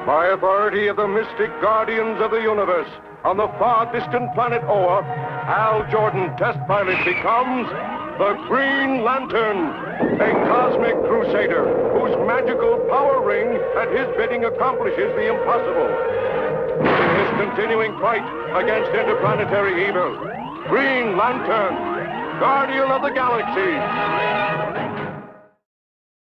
By authority of the mystic guardians of the universe, on the far distant planet Oa, Hal Jordan, test pilot, becomes the Green Lantern, a cosmic crusader whose magical power ring at his bidding accomplishes the impossible. In his continuing fight against interplanetary evil, Green Lantern, Guardian of the Galaxy.